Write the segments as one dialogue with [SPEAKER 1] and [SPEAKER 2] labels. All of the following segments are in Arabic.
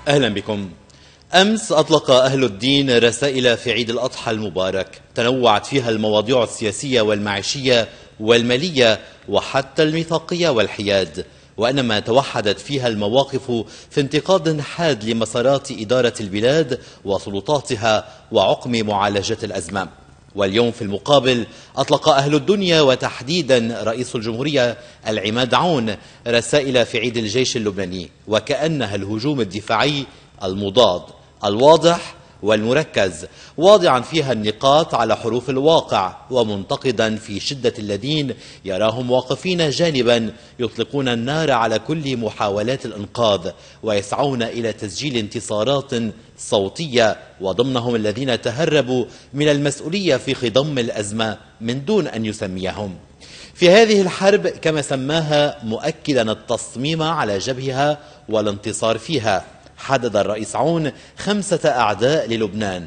[SPEAKER 1] أهلا بكم. أمس أطلق أهل الدين رسائل في عيد الأضحى المبارك تنوعت فيها المواضيع السياسية والمعيشية والمالية وحتى الميثاقية والحياد، وإنما توحدت فيها المواقف في انتقاد حاد لمسارات إدارة البلاد وسلطاتها وعقم معالجة الأزمة. واليوم في المقابل أطلق أهل الدنيا وتحديدا رئيس الجمهورية العماد عون رسائل في عيد الجيش اللبناني، وكأنها الهجوم الدفاعي المضاد الواضح والمركز، واضعا فيها النقاط على حروف الواقع ومنتقدا في شدة الذين يراهم واقفين جانبا يطلقون النار على كل محاولات الإنقاذ ويسعون إلى تسجيل انتصارات صوتية، وضمنهم الذين تهربوا من المسؤولية في خضم الأزمة من دون أن يسميهم. في هذه الحرب كما سماها مؤكدا التصميم على جبهها والانتصار فيها، حدد الرئيس عون 5 أعداء للبنان: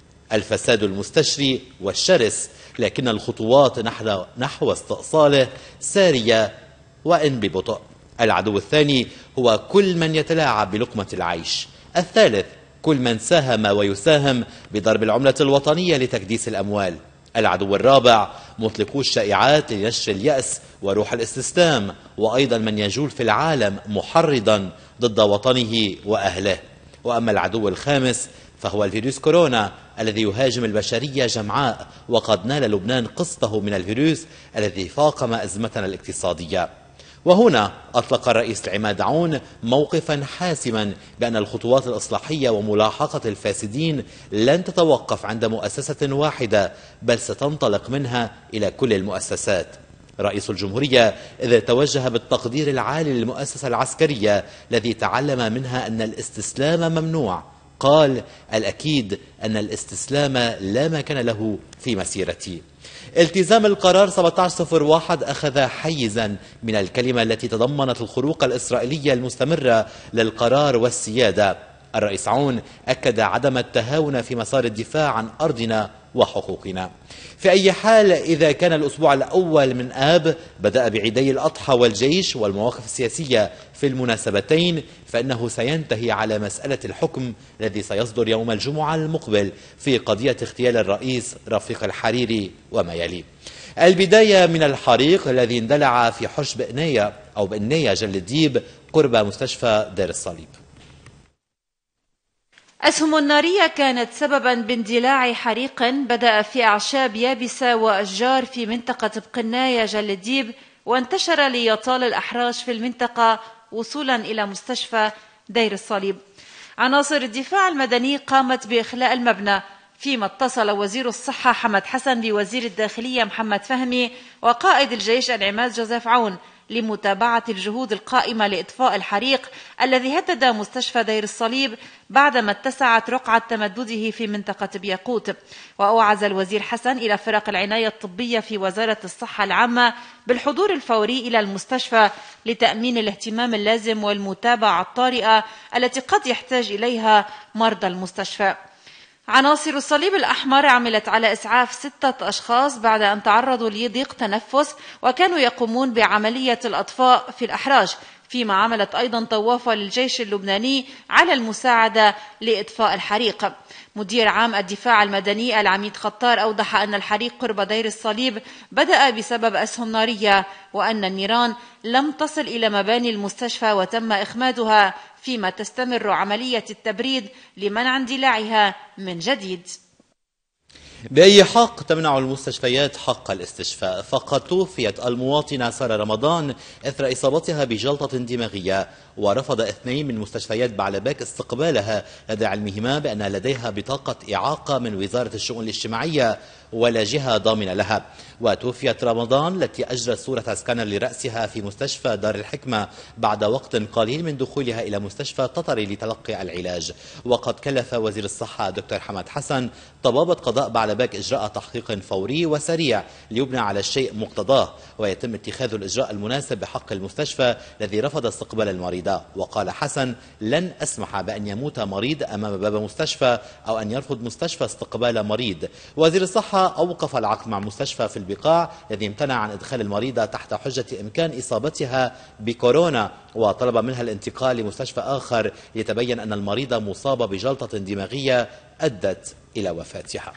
[SPEAKER 1] الفساد المستشري والشرس، لكن الخطوات نحو استئصاله سارية وإن ببطء. العدو الثاني هو كل من يتلاعب بلقمة العيش. الثالث كل من ساهم ويساهم بضرب العملة الوطنية لتكديس الأموال. العدو الرابع مطلقو الشائعات لنشر اليأس وروح الاستسلام، وأيضا من يجول في العالم محرضا ضد وطنه وأهله. وأما العدو الخامس فهو الفيروس كورونا الذي يهاجم البشرية جمعاء، وقد نال لبنان قسطه من الفيروس الذي فاقم أزمتنا الاقتصادية. وهنا أطلق الرئيس العماد عون موقفا حاسما بأن الخطوات الإصلاحية وملاحقة الفاسدين لن تتوقف عند مؤسسة واحدة، بل ستنطلق منها إلى كل المؤسسات. رئيس الجمهورية إذا توجه بالتقدير العالي للمؤسسة العسكرية الذي تعلم منها أن الاستسلام ممنوع، قال: الأكيد أن الاستسلام لا مكان له في مسيرتي. التزام القرار 1701 أخذ حيزا من الكلمة التي تضمنت الخروق الإسرائيلية المستمرة للقرار والسيادة. الرئيس عون أكد عدم التهاون في مسار الدفاع عن أرضنا وحقوقنا. في أي حال، إذا كان الأسبوع الأول من آب بدأ بعيدي الأضحى والجيش والمواقف السياسية في المناسبتين، فإنه سينتهي على مسألة الحكم الذي سيصدر يوم الجمعة المقبل في قضية اغتيال الرئيس رفيق الحريري وما يلي. البداية من الحريق الذي اندلع في حوش بئنية جل الديب قرب مستشفى دير الصليب.
[SPEAKER 2] أسهم نارية كانت سببا باندلاع حريق بدأ في أعشاب يابسة وأشجار في منطقة بقناية جل الديب، وانتشر ليطال الأحراج في المنطقة وصولا إلى مستشفى دير الصليب. عناصر الدفاع المدني قامت بإخلاء المبنى، فيما اتصل وزير الصحة حمد حسن بوزير الداخلية محمد فهمي وقائد الجيش العماد جوزيف عون لمتابعة الجهود القائمة لإطفاء الحريق الذي هدد مستشفى دير الصليب بعدما اتسعت رقعة تمدده في منطقة بياقوت. وأوعز الوزير حسن إلى فرق العناية الطبية في وزارة الصحة العامة بالحضور الفوري إلى المستشفى لتأمين الاهتمام اللازم والمتابعة الطارئة التي قد يحتاج إليها مرضى المستشفى. عناصر الصليب الأحمر عملت على إسعاف 6 أشخاص بعد أن تعرضوا لضيق تنفس، وكانوا يقومون بعملية الأطفاء في الأحراج، فيما عملت أيضا طوافة للجيش اللبناني على المساعدة لإطفاء الحريق. مدير عام الدفاع المدني العميد خطار أوضح أن الحريق قرب دير الصليب بدأ بسبب أسهم نارية، وأن النيران لم تصل إلى مباني المستشفى وتم إخمادها، فيما تستمر عملية التبريد لمنع اندلاعها من جديد.
[SPEAKER 1] بأي حق تمنع المستشفيات حق الاستشفاء؟ فقد توفيت المواطنة سارة رمضان إثر إصابتها بجلطة دماغية، ورفض 2 من مستشفيات بعلباك استقبالها لدى علمهما بأن لديها بطاقة إعاقة من وزارة الشؤون الاجتماعية ولا جهة ضامنة لها. وتوفيت رمضان التي أجرت صورة سكانر لرأسها في مستشفى دار الحكمة بعد وقت قليل من دخولها إلى مستشفى تطري لتلقي العلاج. وقد كلف وزير الصحة دكتور حمد حسن طبابة قضاء بعلباك إجراء تحقيق فوري وسريع ليبنى على الشيء مقتضاه، ويتم اتخاذ الإجراء المناسب بحق المستشفى الذي رفض استقبال المريضة. وقال حسن: لن أسمح بأن يموت مريض أمام باب مستشفى أو أن يرفض مستشفى استقبال مريض. وزير الصحة الصحة أوقف العقد مع مستشفى في البقاع الذي امتنع عن إدخال المريضة تحت حجة إمكان إصابتها بكورونا، وطلب منها الانتقال لمستشفى آخر يتبين أن المريضة مصابة بجلطة دماغية أدت إلى وفاتها.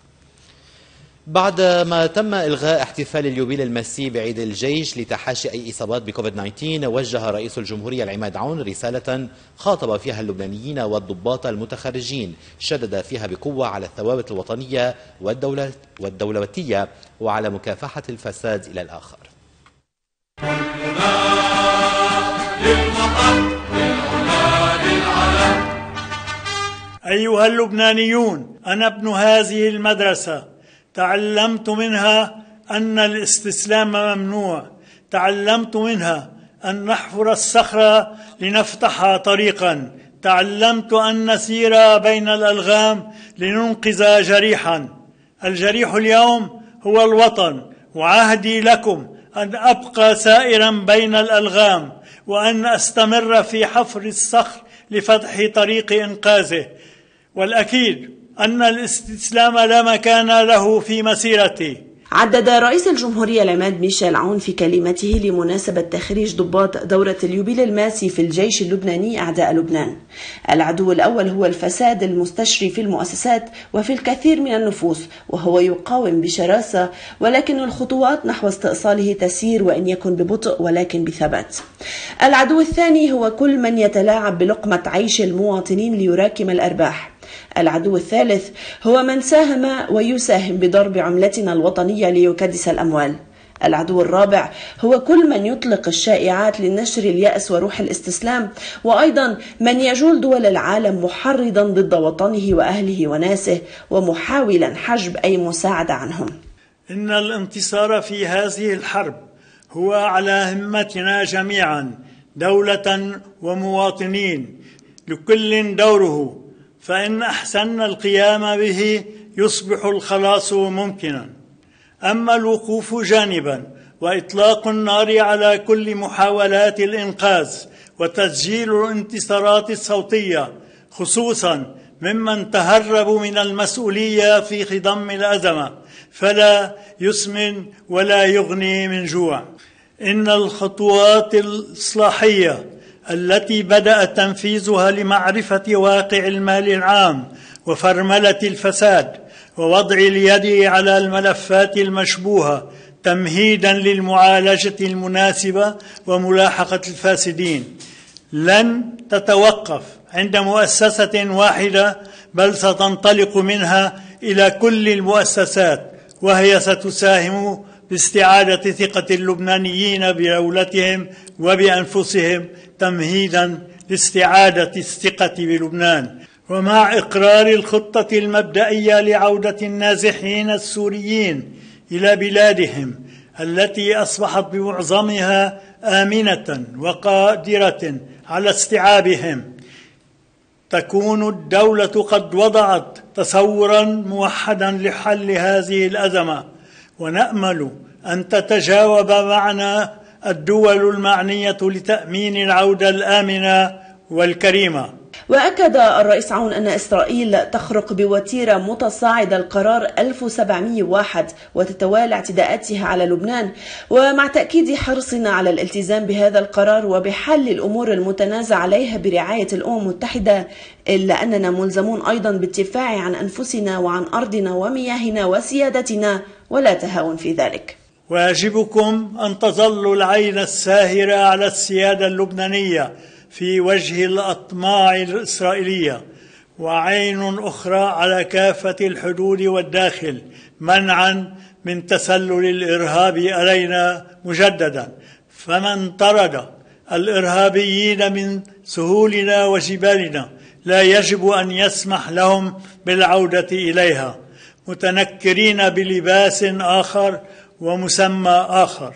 [SPEAKER 1] بعد ما تم إلغاء احتفال اليوبيل المسي بعيد الجيش لتحاشي أي إصابات بكوفيد 19، وجه رئيس الجمهورية العماد عون رسالة خاطب فيها اللبنانيين والضباط المتخرجين، شدد فيها بقوة على الثوابت الوطنية والدولتية وعلى مكافحة الفساد إلى الآخر.
[SPEAKER 3] أيها اللبنانيون، أنا ابن هذه المدرسة، تعلمت منها أن الاستسلام ممنوع، تعلمت منها أن نحفر الصخرة لنفتح طريقا، تعلمت أن نسير بين الألغام لننقذ جريحا. الجريح اليوم هو الوطن، وعهدي لكم أن أبقى سائرا بين الألغام وأن أستمر في حفر الصخر لفتح طريق إنقاذه. والأكيد أن الاستسلام لا مكان له في مسيرتي.
[SPEAKER 4] عدد رئيس الجمهورية العماد ميشيل عون في كلمته لمناسبة تخريج ضباط دورة اليوبيل الماسي في الجيش اللبناني أعداء لبنان. العدو الأول هو الفساد المستشري في المؤسسات وفي الكثير من النفوس، وهو يقاوم بشراسة، ولكن الخطوات نحو استئصاله تسير وإن يكن ببطء ولكن بثبات. العدو الثاني هو كل من يتلاعب بلقمة عيش المواطنين ليراكم الأرباح. العدو الثالث هو من ساهم ويساهم بضرب عملتنا الوطنية ليكدس الأموال. العدو الرابع هو كل من يطلق الشائعات لنشر اليأس وروح الاستسلام، وأيضا من يجول دول العالم محرضا ضد وطنه وأهله وناسه ومحاولا حجب أي مساعدة عنهم.
[SPEAKER 3] إن الانتصار في هذه الحرب هو على همتنا جميعا، دولة ومواطنين، لكل دوره، فإن أحسن القيام به يصبح الخلاص ممكنا. أما الوقوف جانبا وإطلاق النار على كل محاولات الإنقاذ وتسجيل الانتصارات الصوتية، خصوصا ممن تهربوا من المسؤولية في خضم الأزمة، فلا يسمن ولا يغني من جوع. إن الخطوات الإصلاحية التي بدأ تنفيذها لمعرفة واقع المال العام وفرملة الفساد ووضع اليد على الملفات المشبوهة تمهيدا للمعالجة المناسبة وملاحقة الفاسدين لن تتوقف عند مؤسسة واحدة، بل ستنطلق منها إلى كل المؤسسات، وهي ستساهم باستعادة ثقة اللبنانيين بدولتهم وبأنفسهم تمهيدا لاستعادة الثقة بلبنان. ومع إقرار الخطة المبدئية لعودة النازحين السوريين إلى بلادهم التي أصبحت بمعظمها آمنة وقادرة على استيعابهم، تكون الدولة قد وضعت تصورا موحدا لحل هذه الأزمة، ونأمل أن تتجاوب معنا الدول المعنية لتأمين العودة الآمنة والكريمة.
[SPEAKER 4] وأكد الرئيس عون أن إسرائيل تخرق بوتيرة متصاعدة القرار 1701 وتتوالى اعتداءاتها على لبنان، ومع تأكيد حرصنا على الالتزام بهذا القرار وبحل الأمور المتنازع عليها برعاية الأمم المتحدة، إلا أننا ملزمون أيضا بالدفاع عن أنفسنا وعن أرضنا ومياهنا وسيادتنا، ولا تهاون في ذلك.
[SPEAKER 3] واجبكم أن تظلوا العين الساهرة على السيادة اللبنانية في وجه الأطماع الإسرائيلية، وعين أخرى على كافة الحدود والداخل، منعا من تسلل الإرهاب علينا مجددا. فمن طرد الإرهابيين من سهولنا وجبالنا لا يجب أن يسمح لهم بالعودة إليها متنكرين بلباس آخر ومسمى آخر.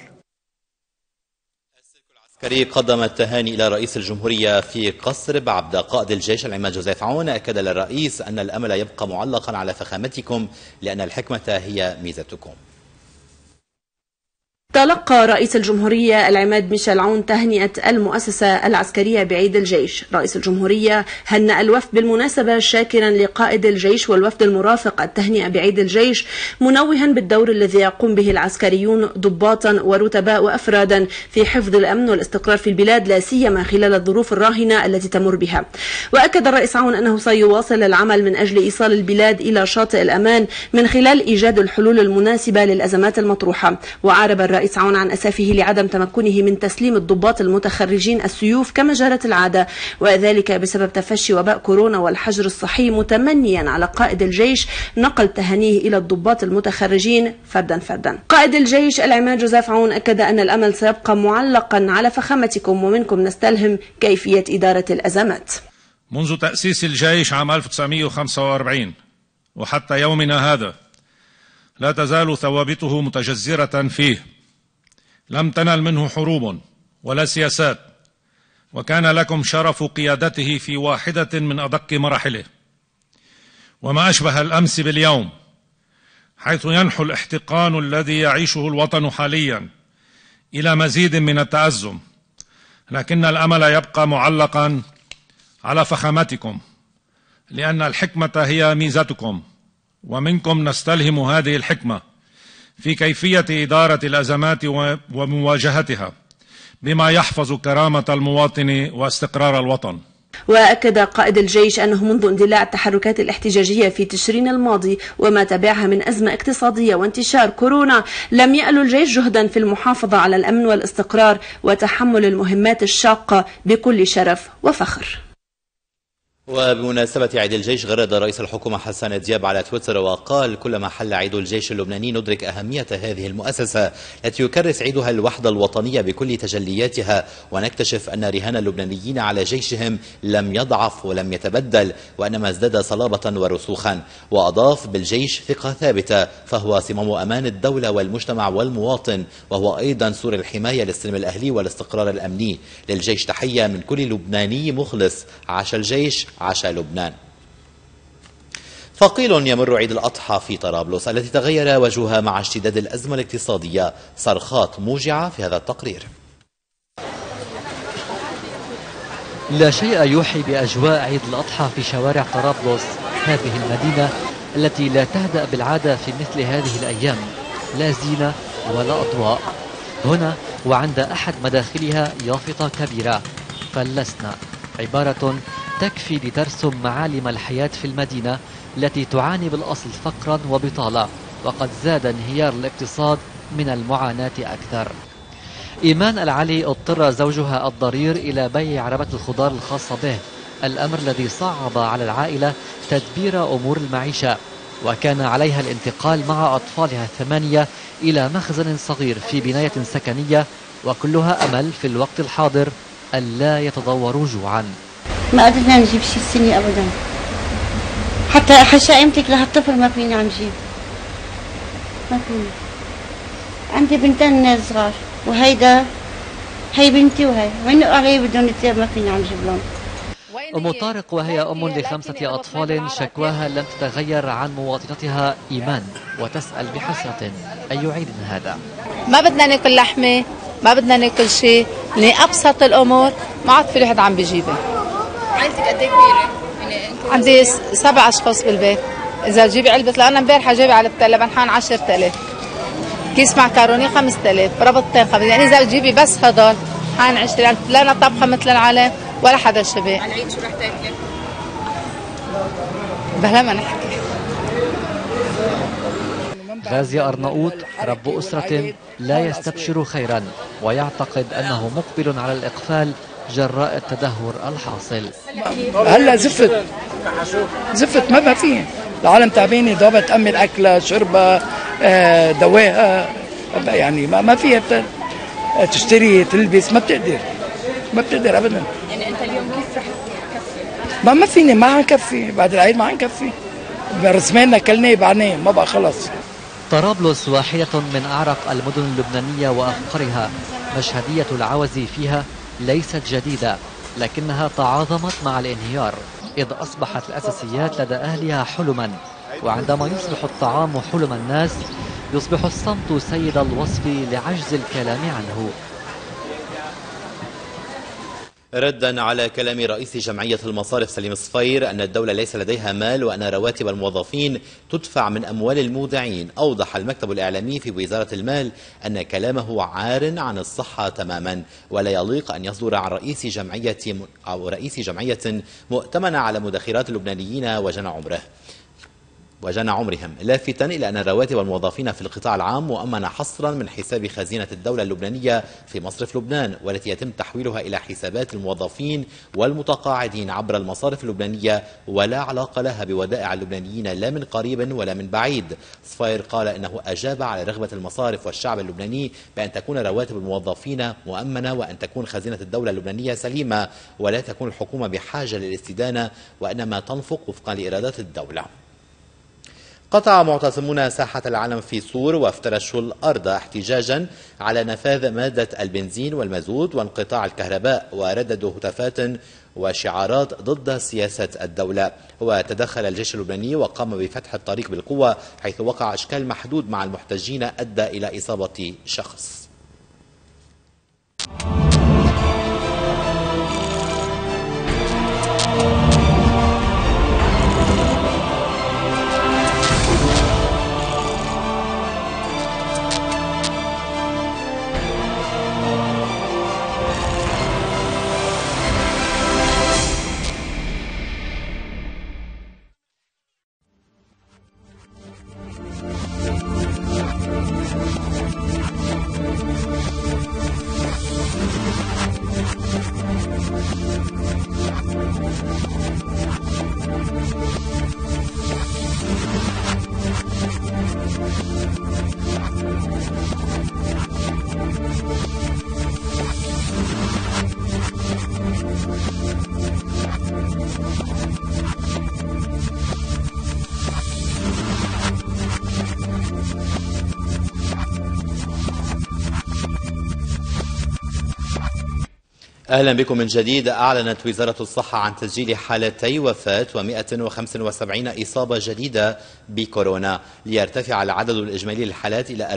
[SPEAKER 1] العسكري قدم التهاني إلى رئيس الجمهورية في قصر بعبدة. قائد الجيش العماد جوزيف عون أكد للرئيس أن الأمل يبقى معلقا على فخامتكم، لأن الحكمة هي ميزتكم.
[SPEAKER 4] تلقى رئيس الجمهورية العماد ميشيل عون تهنئة المؤسسة العسكرية بعيد الجيش. رئيس الجمهورية هنأ الوفد بالمناسبة شاكرا لقائد الجيش والوفد المرافق التهنئة بعيد الجيش، منوها بالدور الذي يقوم به العسكريون ضباطا ورتباء وأفرادا في حفظ الأمن والاستقرار في البلاد، لا سيما خلال الظروف الراهنة التي تمر بها. وأكد الرئيس عون أنه سيواصل العمل من أجل إيصال البلاد إلى شاطئ الأمان من خلال إيجاد الحلول المناسبة للأزمات المطروحة. وأعرب الرئيس عون عن أسافه لعدم تمكنه من تسليم الضباط المتخرجين السيوف كما جرت العادة، وذلك بسبب تفشي وباء كورونا والحجر الصحي، متمنيا على قائد الجيش نقل تهانيه إلى الضباط المتخرجين فردا فردا. قائد الجيش العماد جوزيف عون أكد أن الأمل سيبقى معلقا على فخامتكم ومنكم نستلهم كيفية إدارة الأزمات.
[SPEAKER 5] منذ تأسيس الجيش عام 1945 وحتى يومنا هذا لا تزال ثوابته متجذرة فيه، لم تنل منه حروب ولا سياسات، وكان لكم شرف قيادته في واحدة من أدق مراحله. وما أشبه الأمس باليوم، حيث ينحو الاحتقان الذي يعيشه الوطن حاليا إلى مزيد من التأزم، لكن الأمل يبقى معلقا على فخامتكم، لأن الحكمة هي ميزتكم، ومنكم نستلهم هذه الحكمة في كيفية إدارة الأزمات ومواجهتها بما يحفظ كرامة المواطن واستقرار الوطن.
[SPEAKER 4] وأكد قائد الجيش أنه منذ اندلاع التحركات الاحتجاجية في تشرين الماضي وما تبعها من أزمة اقتصادية وانتشار كورونا، لم يأل الجيش جهدا في المحافظة على الأمن والاستقرار وتحمل المهمات الشاقة بكل شرف وفخر.
[SPEAKER 1] وبمناسبة عيد الجيش غرد رئيس الحكومة حسن دياب على تويتر وقال: كلما حل عيد الجيش اللبناني ندرك أهمية هذه المؤسسة التي يكرس عيدها الوحدة الوطنية بكل تجلياتها، ونكتشف أن رهان اللبنانيين على جيشهم لم يضعف ولم يتبدل، وإنما ازداد صلابة ورسوخا. وأضاف: بالجيش ثقة ثابتة، فهو صمام أمان الدولة والمجتمع والمواطن، وهو أيضا سور الحماية للسلم الأهلي والاستقرار الأمني. للجيش تحية من كل لبناني مخلص. عاش الجيش، عاش لبنان. ثقيل يمر عيد الأضحى في طرابلس التي تغير وجهها مع اشتداد الأزمة الاقتصادية. صرخات موجعة في هذا التقرير.
[SPEAKER 6] لا شيء يوحي بأجواء عيد الأضحى في شوارع طرابلس، هذه المدينة التي لا تهدأ بالعادة في مثل هذه الأيام، لا زينة ولا أضواء. هنا وعند أحد مداخلها يافطة كبيرة فلسنا، عبارة تكفي لترسم معالم الحياة في المدينة التي تعاني بالأصل فقرا وبطالة، وقد زاد انهيار الاقتصاد من المعاناة أكثر. إيمان العلي اضطر زوجها الضرير إلى بيع عربة الخضار الخاصة به، الأمر الذي صعب على العائلة تدبير أمور المعيشة، وكان عليها الانتقال مع أطفالها 8 إلى مخزن صغير في بناية سكنية، وكلها أمل في الوقت الحاضر ألا يتضوروا جوعا.
[SPEAKER 7] ما قدرنا نجيب شيء السنة أبدا، حتى حشائمتك لهالطفل ما فينا نجيب، ما فينا. عندي بنتين صغار، وهيدا هي بنتي وهي وينقوا علي بدهم يتياب، ما فينا نجيب لهم.
[SPEAKER 6] أم طارق وهي أم ل5 أطفال شكواها لم تتغير عن مواطنتها إيمان، وتسأل بحسرة: أي عيد هذا؟
[SPEAKER 8] ما بدنا ناكل لحمة، ما بدنا ناكل شيء، لأبسط الأمور ما عاد في واحد عم بيجيبها.
[SPEAKER 9] عائلتك قد ايه كبيرة؟
[SPEAKER 8] عندي 7 أشخاص بالبيت. إذا تجيبي علبة، لأن امبارحة جايبة علبة لبن حان 10,000، كيس معكروني 5000، ربطتين 5، يعني إذا تجيبي بس هدول حان 20,000. لا أنا طبخة مثل العالم ولا حدا شبه.
[SPEAKER 9] على العيد شو رح تاكلي؟
[SPEAKER 8] بلا ما نحكي.
[SPEAKER 6] غازي أرناؤوط رب أسرة لا يستبشر خيرا، ويعتقد أنه مقبل على الإقفال جراء التدهور الحاصل.
[SPEAKER 10] هلا زفت ما فيه، العالم تعبانه، دوبها تأمن أكلها شربها دواها، يعني ما فيها تشتري تلبس، ما بتقدر أبدا.
[SPEAKER 9] يعني أنت اليوم كيف رح تكفي؟
[SPEAKER 10] ما فيني، ما حنكفي بعد العيد، ما حنكفي، رسمينا كلنا بعدين ما بقى خلص.
[SPEAKER 6] طرابلس واحدة من أعرق المدن اللبنانية وأفقرها، مشهدية العوز فيها ليست جديدة، لكنها تعاظمت مع الانهيار، إذ أصبحت الأساسيات لدى أهلها حلما، وعندما يصبح الطعام حلم الناس يصبح الصمت سيد الوصف لعجز الكلام عنه.
[SPEAKER 1] ردا على كلام رئيس جمعية المصارف سليم صفير أن الدولة ليس لديها مال وأن رواتب الموظفين تدفع من أموال المودعين، أوضح المكتب الإعلامي في وزارة المال أن كلامه عار عن الصحة تماما، ولا يليق أن يصدر عن رئيس جمعية مؤتمنة على مدخرات اللبنانيين وجنى عمرهم، لافتا إلى أن رواتب الموظفين في القطاع العام مؤمنة حصرا من حساب خزينة الدولة اللبنانية في مصرف لبنان، والتي يتم تحويلها إلى حسابات الموظفين والمتقاعدين عبر المصارف اللبنانية، ولا علاقة لها بودائع اللبنانيين لا من قريب ولا من بعيد. صفير قال إنه أجاب على رغبة المصارف والشعب اللبناني بأن تكون رواتب الموظفين مؤمنة وأن تكون خزينة الدولة اللبنانية سليمة، ولا تكون الحكومة بحاجة للاستدانة وإنما تنفق وفقا لإرادات الدولة. قطع معتصمون ساحة العلم في صور وافترشوا الأرض احتجاجا على نفاذ مادة البنزين والمازوت وانقطاع الكهرباء، ورددوا هتافات وشعارات ضد سياسة الدولة. وتدخل الجيش اللبناني وقام بفتح الطريق بالقوة، حيث وقع إشكال محدود مع المحتجين أدى إلى إصابة شخص. أهلا بكم من جديد. أعلنت وزارة الصحة عن تسجيل حالتي وفاة و175 إصابة جديدة بكورونا، ليرتفع العدد الإجمالي للحالات إلى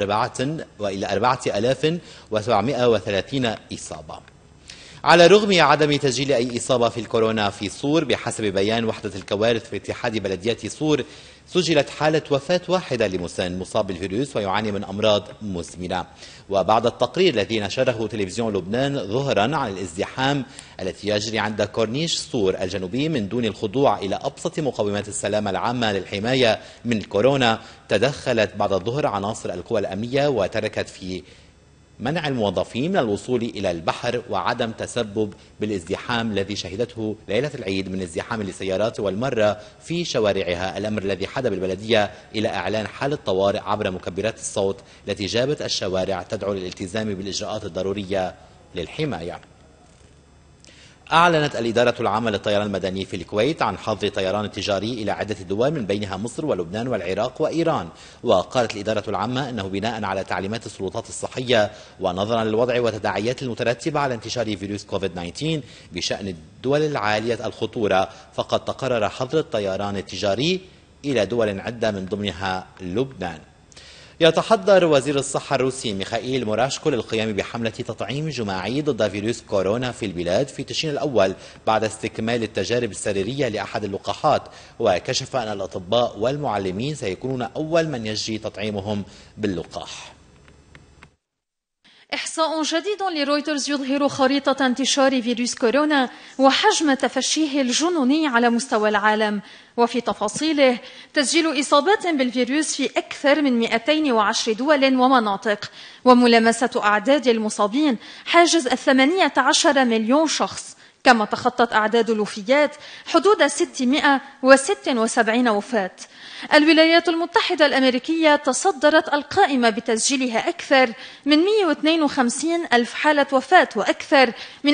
[SPEAKER 1] 4730 إصابة. على رغم عدم تسجيل أي إصابة في الكورونا في صور، بحسب بيان وحدة الكوارث في اتحاد بلديات صور، سجلت حالة وفاة واحدة لمسن مصاب بالفيروس ويعاني من أمراض مزمنة. وبعد التقرير الذي نشره تلفزيون لبنان ظهرا عن الازدحام التي يجري عند كورنيش صور الجنوبي من دون الخضوع إلى أبسط مقومات السلامة العامة للحماية من الكورونا، تدخلت بعد الظهر عناصر القوى الأمنية وتركت في منع الموظفين من الوصول إلى البحر وعدم تسبب بالازدحام الذي شهدته ليلة العيد من ازدحام للسيارات والمرة في شوارعها، الأمر الذي حدى بالبلدية إلى إعلان حالة طوارئ عبر مكبرات الصوت التي جابت الشوارع تدعو للالتزام بالإجراءات الضرورية للحماية. أعلنت الإدارة العامة للطيران المدني في الكويت عن حظر طيران تجاري إلى عدة دول من بينها مصر ولبنان والعراق وإيران. وقالت الإدارة العامة أنه بناء على تعليمات السلطات الصحية ونظرا للوضع والتداعيات المترتبة على انتشار فيروس كوفيد-19 بشأن الدول العالية الخطورة، فقد تقرر حظر الطيران التجاري إلى دول عدة من ضمنها لبنان. يتحضر وزير الصحة الروسي ميخائيل موراشكو للقيام بحملة تطعيم جماعي ضد فيروس كورونا في البلاد في تشرين الأول بعد استكمال التجارب السريرية لأحد اللقاحات، وكشف أن الأطباء والمعلمين سيكونون أول من يجري تطعيمهم باللقاح.
[SPEAKER 11] إحصاء جديد لرويترز يظهر خريطة انتشار فيروس كورونا وحجم تفشيه الجنوني على مستوى العالم، وفي تفاصيله تسجيل إصابات بالفيروس في أكثر من 210 دول ومناطق، وملامسة أعداد المصابين حاجز 18 مليون شخص، كما تخطت أعداد الوفيات حدود 676 وفاة. الولايات المتحدة الأمريكية تصدرت القائمة بتسجيلها أكثر من 152 ألف حالة وفاة وأكثر من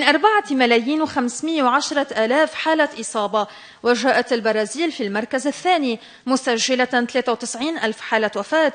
[SPEAKER 11] 4,510,000 حالة إصابة، وجاءت البرازيل في المركز الثاني مسجلة 93 ألف حالة وفاة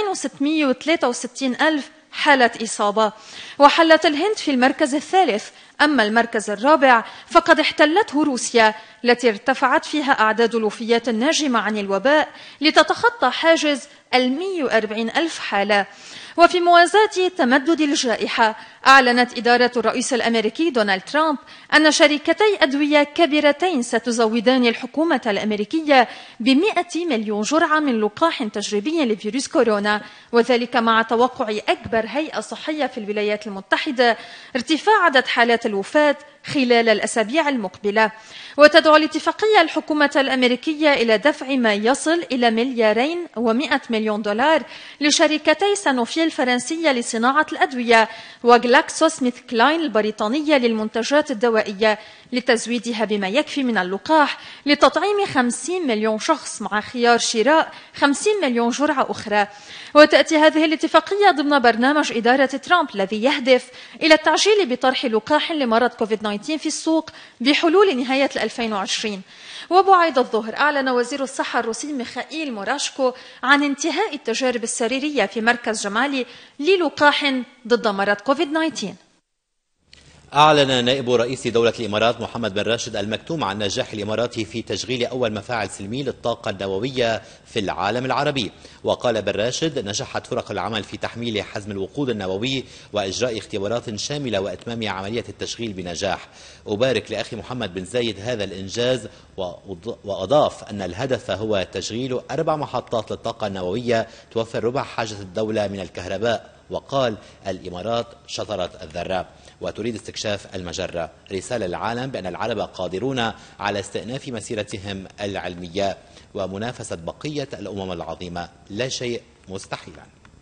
[SPEAKER 11] و2,663,000 حالة إصابة، وحلت الهند في المركز الثالث أما المركز الرابع فقد احتلته روسيا التي ارتفعت فيها أعداد الوفيات الناجمة عن الوباء لتتخطى حاجز 140,000 حالة. وفي موازاة تمدد الجائحة أعلنت إدارة الرئيس الأمريكي دونالد ترامب أن شركتي أدوية كبيرتين ستزودان الحكومة الأمريكية ب100 مليون جرعة من لقاح تجريبي لفيروس كورونا، وذلك مع توقع أكبر هيئة صحية في الولايات المتحدة ارتفاع عدد حالات الوفاة خلال الأسابيع المقبلة. وتدعو الاتفاقية الحكومة الأمريكية إلى دفع ما يصل إلى $2.1 مليار لشركتي سانوفي الفرنسية لصناعة الأدوية وغلاكسو سميث كلاين البريطانية للمنتجات الدوائية لتزويدها بما يكفي من اللقاح لتطعيم 50 مليون شخص مع خيار شراء 50 مليون جرعة أخرى. وتأتي هذه الاتفاقية ضمن برنامج إدارة ترامب الذي يهدف إلى التعجيل بطرح لقاح لمرض كوفيد-19 في السوق بحلول نهاية 2020. وبعد الظهر أعلن وزير الصحة الروسي ميخائيل موراشكو عن انتهاء التجارب السريرية في مركز جمالي للقاح ضد مرض كوفيد-19.
[SPEAKER 1] أعلن نائب رئيس دولة الإمارات محمد بن راشد المكتوم عن نجاح الإمارات في تشغيل أول مفاعل سلمي للطاقة النووية في العالم العربي. وقال بن راشد: نجحت فرق العمل في تحميل حزم الوقود النووي وإجراء اختبارات شاملة وإتمام عملية التشغيل بنجاح. أبارك لأخي محمد بن زايد هذا الإنجاز، وأضاف أن الهدف هو تشغيل 4 محطات للطاقة النووية توفر ربع حاجة الدولة من الكهرباء. وقال: الإمارات شطرت الذرة وتريد استكشاف المجرة، رسالة للعالم بأن العرب قادرون على استئناف مسيرتهم العلمية ومنافسة بقية الأمم العظيمة، لا شيء مستحيلا.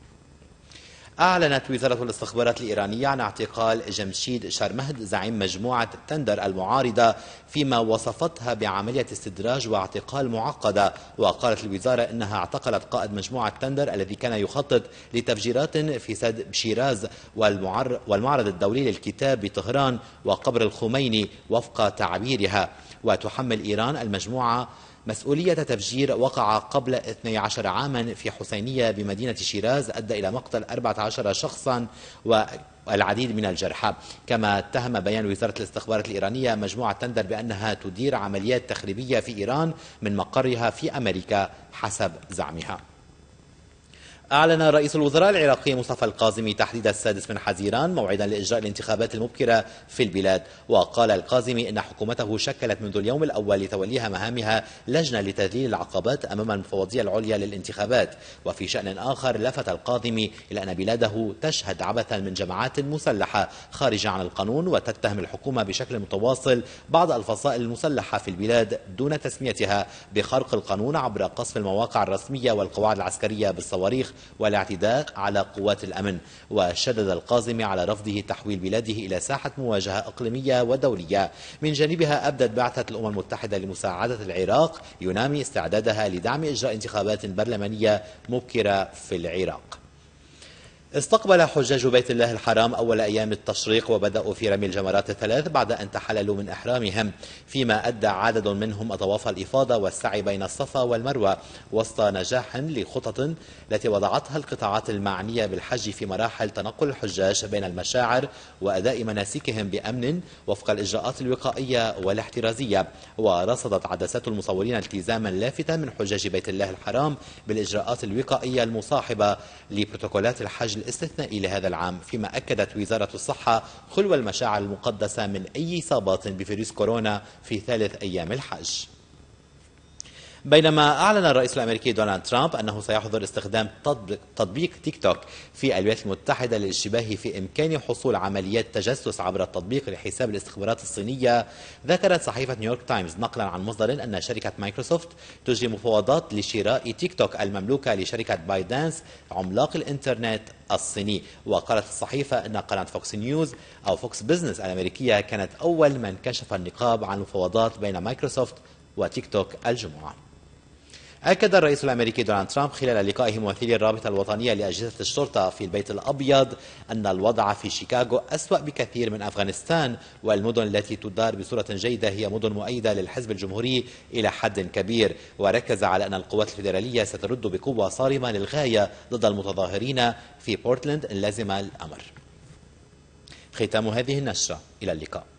[SPEAKER 1] أعلنت وزارة الاستخبارات الإيرانية عن اعتقال جمشيد شرمهد زعيم مجموعة تندر المعارضة فيما وصفتها بعملية استدراج واعتقال معقدة. وقالت الوزارة إنها اعتقلت قائد مجموعة تندر الذي كان يخطط لتفجيرات في سد بشيراز والمعرض الدولي للكتاب بطهران وقبر الخميني وفق تعبيرها. وتحمل إيران المجموعة مسؤولية تفجير وقع قبل 12 عاما في حسينية بمدينة شيراز أدى إلى مقتل 14 شخصا والعديد من الجرحى. كما اتهم بيان وزارة الاستخبارات الإيرانية مجموعة تندر بأنها تدير عمليات تخريبية في إيران من مقرها في أمريكا حسب زعمها. أعلن رئيس الوزراء العراقي مصطفى القاظمي تحديد 6 حزيران موعدا لإجراء الانتخابات المبكرة في البلاد. وقال القاظمي إن حكومته شكلت منذ اليوم الأول لتوليها مهامها لجنة لتذليل العقبات أمام المفوضية العليا للانتخابات. وفي شأن آخر لفت القاظمي إلى أن بلاده تشهد عبثا من جماعات مسلحة خارجة عن القانون وتتهم الحكومة بشكل متواصل بعض الفصائل المسلحة في البلاد دون تسميتها بخرق القانون عبر قصف المواقع الرسمية والقواعد العسكرية بالصواريخ والاعتداء على قوات الأمن. وشدد القاظمي على رفضه تحويل بلاده إلى ساحة مواجهة إقليمية ودولية. من جانبها أبدت بعثة الأمم المتحدة لمساعدة العراق ينامي استعدادها لدعم إجراء انتخابات برلمانية مبكرة في العراق. استقبل حجاج بيت الله الحرام أول أيام التشريق وبدأوا في رمي الجمرات الثلاث بعد أن تحللوا من إحرامهم، فيما أدى عدد منهم طواف الإفاضة والسعي بين الصفا والمروة وسط نجاح لخطط التي وضعتها القطاعات المعنية بالحج في مراحل تنقل الحجاج بين المشاعر وأداء مناسكهم بأمن وفق الإجراءات الوقائية والاحترازية. ورصدت عدسات المصورين التزاما لافتا من حجاج بيت الله الحرام بالإجراءات الوقائية المصاحبة لبروتوكولات الحج الاستثنائي لهذا العام، فيما أكدت وزارة الصحة خلو المشاعر المقدسة من أي إصابات بفيروس كورونا في 3 أيام الحج. بينما أعلن الرئيس الأمريكي دونالد ترامب أنه سيحظر استخدام تطبيق تيك توك في الولايات المتحدة للاشتباه في إمكان حصول عمليات تجسس عبر التطبيق لحساب الاستخبارات الصينية، ذكرت صحيفة نيويورك تايمز نقلا عن مصدر أن شركة مايكروسوفت تجري مفاوضات لشراء تيك توك المملوكة لشركة بايدانس عملاق الإنترنت الصيني. وقالت الصحيفة أن قناة فوكس نيوز أو فوكس بزنس الأمريكية كانت أول من كشف النقاب عن المفاوضات بين مايكروسوفت وتيك توك الجمعة. أكد الرئيس الأمريكي دونالد ترامب خلال لقائه ممثلي الرابطة الوطنية لأجهزة الشرطة في البيت الأبيض أن الوضع في شيكاغو أسوأ بكثير من أفغانستان، والمدن التي تدار بصورة جيدة هي مدن مؤيدة للحزب الجمهوري إلى حد كبير. وركز على أن القوات الفيدرالية سترد بقوة صارمة للغاية ضد المتظاهرين في بورتلاند إن لزم الأمر. ختام هذه النشرة، إلى اللقاء.